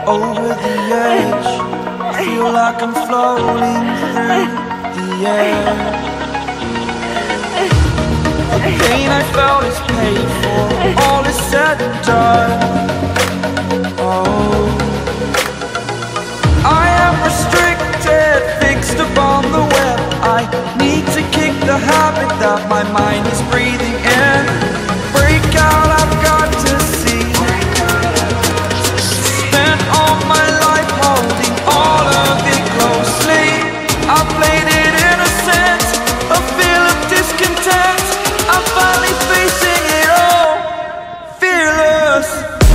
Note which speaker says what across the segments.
Speaker 1: over the edge. Feel like I'm floating through the air. The pain I felt is paid for, all is said and done. Oh, I am restricted, fixed upon the web. I need to kick the habit that my mind is breathing in. Break out, I've got to see. Spent all my life holding all of it closely. I played it innocent, a feel of discontent. I'm finally facing it all, fearless.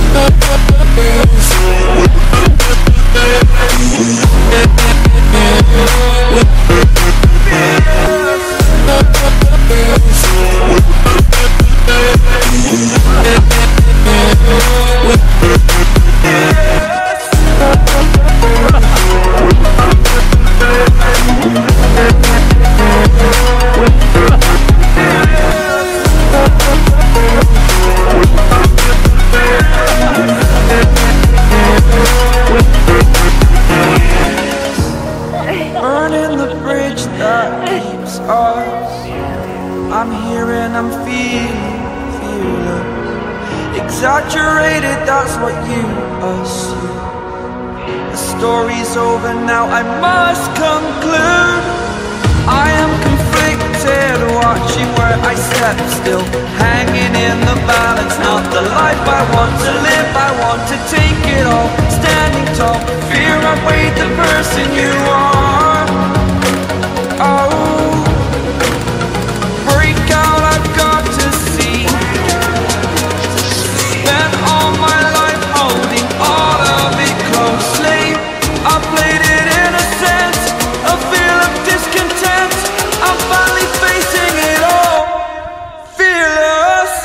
Speaker 1: Burning the bridge that keeps us. I'm here and I'm feeling fearless. Exaggerated, that's what you assume. The story's over now, I must conclude. I am conflicted, watching where I step still, hanging in the balance. Not the life I want to live, I want to take it all. Standing tall, fear outweighed the person you are. Oh, break out, I've got to see. Spent all my life holding all of it closely. I played it innocent, a feel of discontent. I'm finally facing it all, fearless.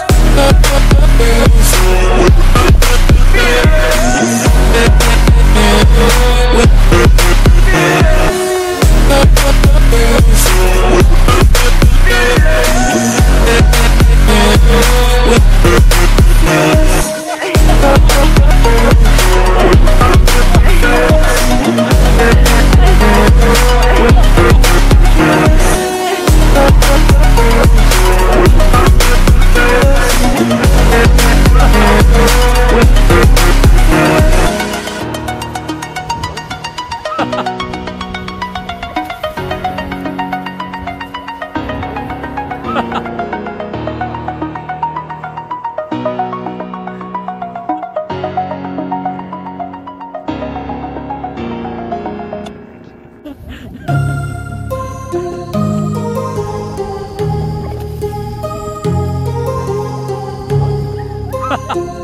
Speaker 2: Ha ha!